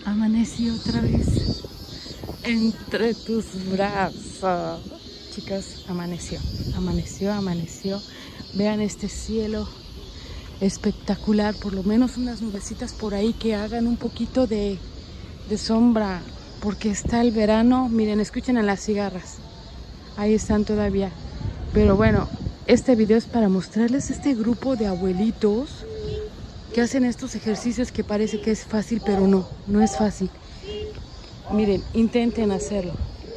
Amanecí otra vez entre tus brazos. Chicas, amaneció. Vean este cielo espectacular. Por lo menos unas nubecitas por ahí que hagan un poquito de sombra. Porque está el verano. Miren, escuchen a las cigarras. Ahí están todavía. Pero bueno, este video es para mostrarles este grupo de abuelitos que hacen estos ejercicios que parece que es fácil, pero no es fácil. Miren, intenten hacerlo.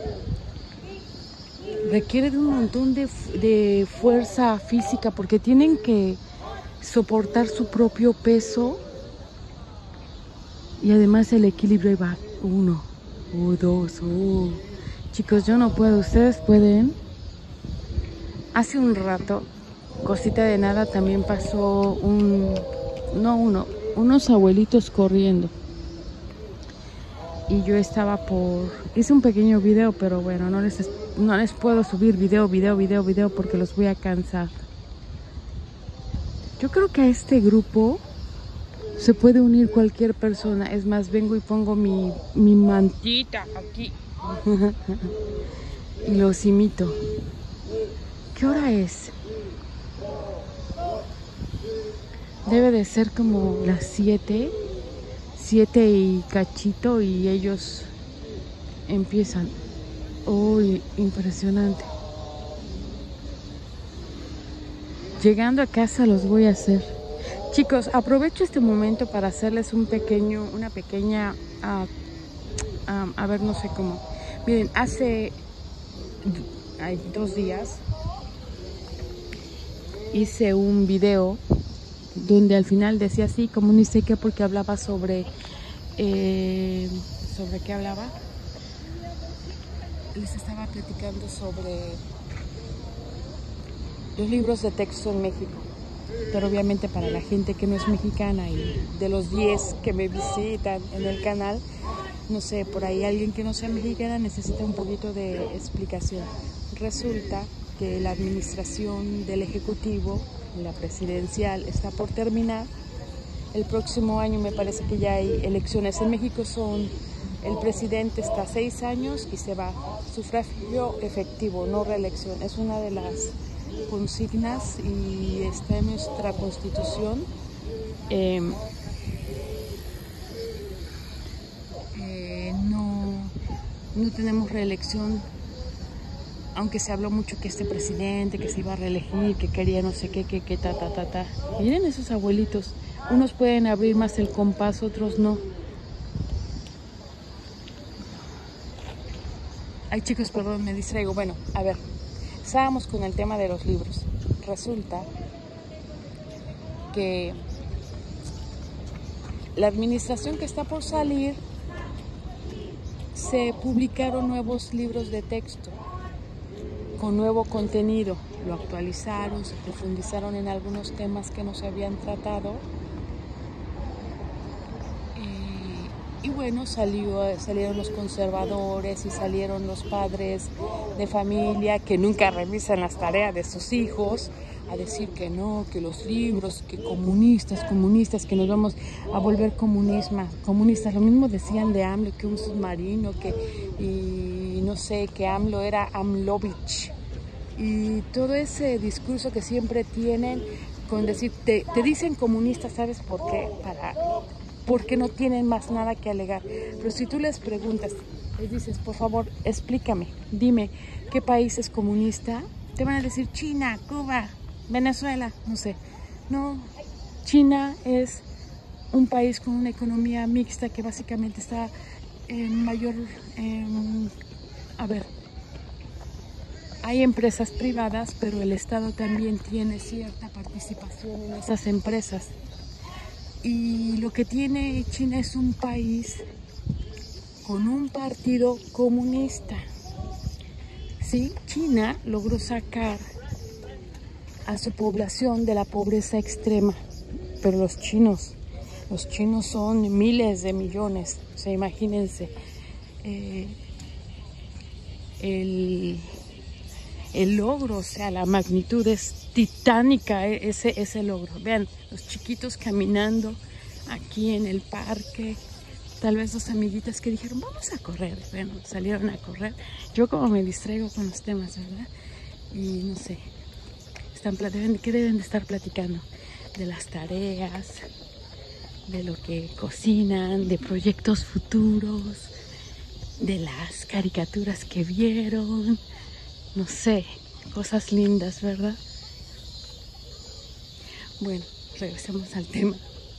Requiere de un montón de fuerza física porque tienen que soportar su propio peso y además el equilibrio. Ahí va, 1, 2, chicos, yo no puedo, ¿ustedes pueden? Hace un rato, cosita de nada, también pasó unos abuelitos corriendo. Y yo estaba hice un pequeño video, pero bueno, no les puedo subir video porque los voy a cansar. Yo creo que a este grupo se puede unir cualquier persona. Es más, vengo y pongo mi mantita aquí. Y los imito. ¿Qué hora es? Debe de ser como las 7 y cachito, y ellos empiezan. Uy, impresionante. Llegando a casa los voy a hacer. Chicos, aprovecho este momento para hacerles una pequeña, a ver, no sé cómo. Miren, hace 2 días hice un video donde al final decía así, como ni sé qué, porque hablaba ¿sobre qué hablaba? Les estaba platicando sobre los libros de texto en México, pero obviamente para la gente que no es mexicana, y de los 10 que me visitan en el canal, no sé, por ahí alguien que no sea mexicana necesita un poquito de explicación. Resulta que la administración del Ejecutivo, la presidencial, está por terminar. El próximo año me parece que ya hay elecciones. En México el presidente está 6 años y se va. Sufragio efectivo, no reelección. Es una de las consignas y está en nuestra Constitución. No tenemos reelección, aunque se habló mucho que este presidente, que se iba a reelegir, que quería no sé qué, ta. Miren esos abuelitos. Unos pueden abrir más el compás, otros no. Ay, chicos, perdón, me distraigo. Bueno, a ver, estábamos con el tema de los libros. Resulta que la administración que está por salir, se publicaron nuevos libros de texto con nuevo contenido. Lo actualizaron, se profundizaron en algunos temas que no se habían tratado. Y bueno, salieron los conservadores y salieron los padres de familia que nunca revisan las tareas de sus hijos, a decir que no, que los libros, que comunistas, que nos vamos a volver comunistas. Lo mismo decían de AMLO, que un submarino, y no sé, que AMLO era AMLovich. Y todo ese discurso que siempre tienen con decir, te dicen comunista, ¿sabes por qué? Porque no tienen más nada que alegar. Pero si tú les preguntas, les dices, por favor, explícame, dime, ¿qué país es comunista? Te van a decir China, Cuba, Venezuela, no sé. No, China es un país con una economía mixta que básicamente está en mayor... hay empresas privadas, pero el Estado también tiene cierta participación en esas empresas. Y lo que tiene China es un país con un partido comunista. Sí, China logró sacar a su población de la pobreza extrema, pero los chinos son miles de millones. O sea, imagínense el logro, o sea, la magnitud es titánica, ese logro. Vean, los chiquitos caminando aquí en el parque, tal vez dos amiguitas que dijeron, vamos a correr. Bueno, salieron a correr. Yo como me distraigo con los temas, ¿verdad? Y no sé, ¿qué deben de estar platicando? De las tareas, de lo que cocinan, de proyectos futuros, de las caricaturas que vieron, no sé, cosas lindas, ¿verdad? Bueno, regresemos al tema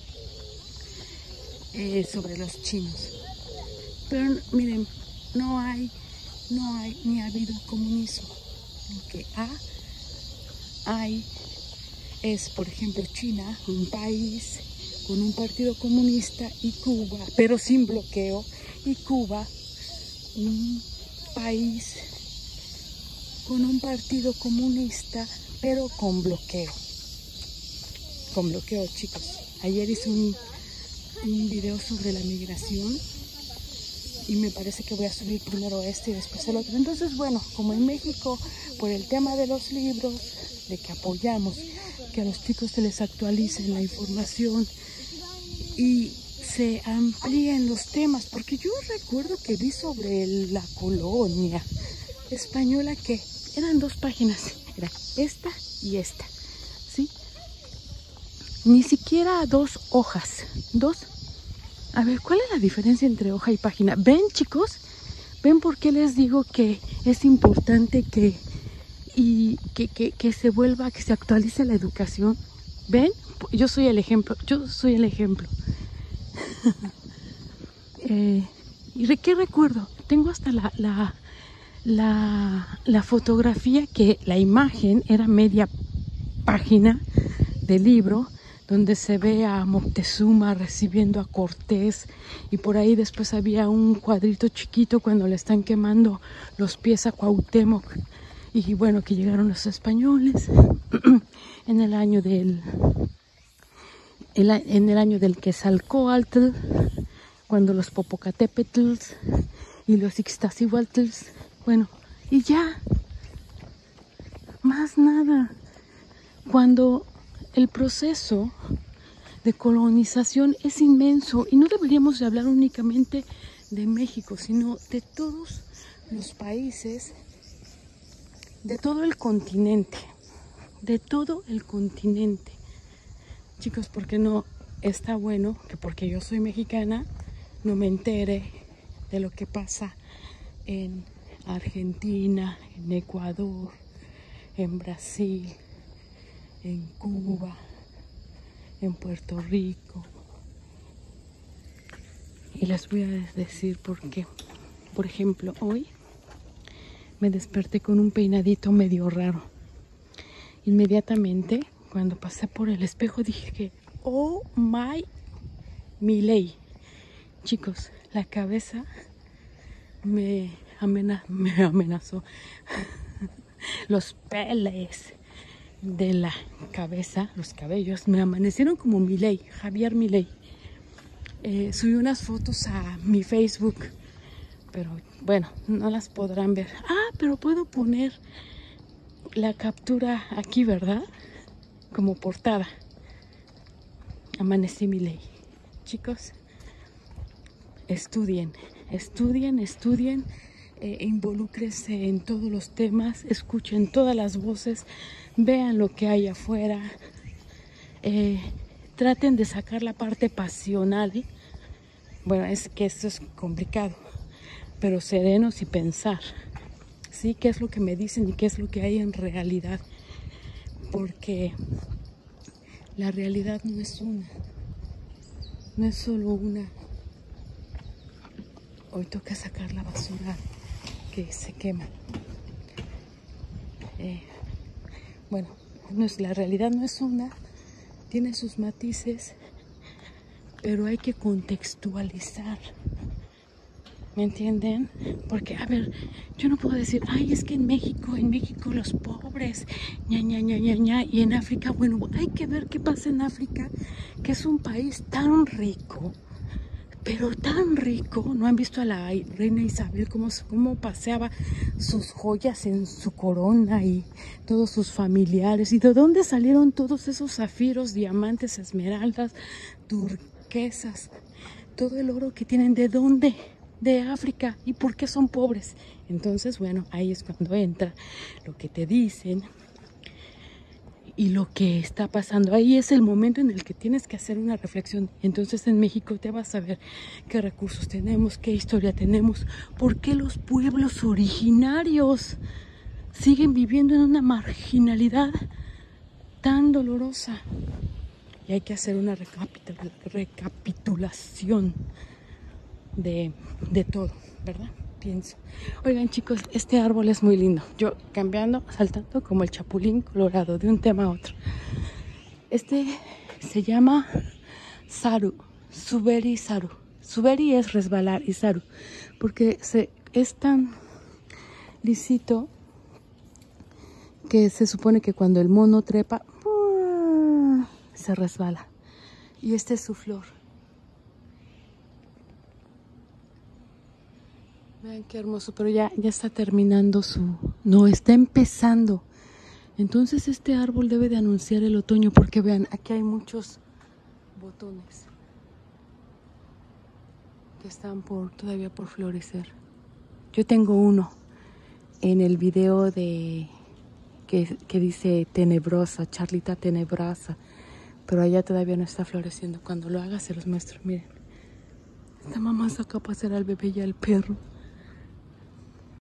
sobre los chinos. Pero miren, no hay ni ha habido comunismo. Lo que hay es, por ejemplo, China, un país con un partido comunista, y Cuba, pero sin bloqueo, y Cuba, un país con un partido comunista, pero con bloqueo. Con bloqueo, chicos. Ayer hice un video sobre la migración y me parece que voy a subir primero este y después el otro. Entonces, bueno, como en México, por el tema de los libros, de que apoyamos que a los chicos se les actualicen la información y se amplíen los temas, porque yo recuerdo que vi sobre la colonia española que eran 2 páginas, era esta y esta, ¿sí? Ni siquiera 2 hojas, 2. A ver, ¿cuál es la diferencia entre hoja y página? ¿Ven, chicos? ¿Ven por qué les digo que es importante que se vuelva, que se actualice la educación? ¿Ven? Yo soy el ejemplo, ¿Y qué recuerdo? Tengo hasta la fotografía, que la imagen era media página del libro, donde se ve a Moctezuma recibiendo a Cortés, y por ahí después había un cuadrito chiquito cuando le están quemando los pies a Cuauhtémoc, y bueno, que llegaron los españoles en el año del Quetzalcóatl, cuando los Popocatépetls y los Ixtaccíhuatls, bueno, y ya, más nada. Cuando el proceso de colonización es inmenso, y no deberíamos de hablar únicamente de México, sino de todos los países, de todo el continente, chicos, porque no está bueno que porque yo soy mexicana no me entere de lo que pasa en Argentina, en Ecuador, en Brasil, en Cuba, en Puerto Rico. Y les voy a decir por qué. Por ejemplo, hoy me desperté con un peinadito medio raro. Inmediatamente, cuando pasé por el espejo, dije que, oh my Milei. Chicos, la cabeza me amenazó. Los peles de la cabeza, los cabellos, me amanecieron como Milei, Javier Milei. Subí unas fotos a mi Facebook, pero bueno, no las podrán ver. Pero puedo poner la captura aquí, ¿verdad? Como portada. Amanecí Milei. Chicos, estudien, involúcrense en todos los temas, escuchen todas las voces, vean lo que hay afuera, traten de sacar la parte pasional. Bueno, es que esto es complicado, pero serenos y pensar, ¿sí? ¿Qué es lo que me dicen y qué es lo que hay en realidad? Porque la realidad no es solo una. Hoy toca sacar la basura que se quema. Bueno, la realidad no es una, tiene sus matices, pero hay que contextualizar. ¿Me entienden? Porque, a ver, yo no puedo decir, ay, es que en México los pobres, y en África, bueno, hay que ver qué pasa en África, que es un país tan rico, pero tan rico. ¿No han visto a la reina Isabel cómo paseaba sus joyas en su corona y todos sus familiares? ¿Y de dónde salieron todos esos zafiros, diamantes, esmeraldas, turquesas? todo el oro que tienen, ¿de dónde? De África. ¿Y por qué son pobres? Entonces, bueno, ahí es cuando entra lo que te dicen y lo que está pasando. Ahí es el momento en el que tienes que hacer una reflexión. Entonces en México te vas a ver qué recursos tenemos, qué historia tenemos, por qué los pueblos originarios siguen viviendo en una marginalidad tan dolorosa. Y hay que hacer una recapitulación de todo, ¿verdad? Pienso. Oigan, chicos, este árbol es muy lindo. Yo cambiando, saltando como el chapulín colorado de un tema a otro. Este se llama Saru, Suberi Saru. Suberi es resbalar y Saru, porque es tan lisito que se supone que cuando el mono trepa, se resbala. Y esta es su flor. Vean qué hermoso, pero ya está terminando no, está empezando. Entonces este árbol debe de anunciar el otoño, porque vean, aquí hay muchos botones que están todavía por florecer. Yo tengo uno en el video que dice tenebrosa, Charlita tenebrosa, pero allá todavía no está floreciendo. Cuando lo haga se los muestro. Miren, esta mamá saca a pasear al bebé y al perro.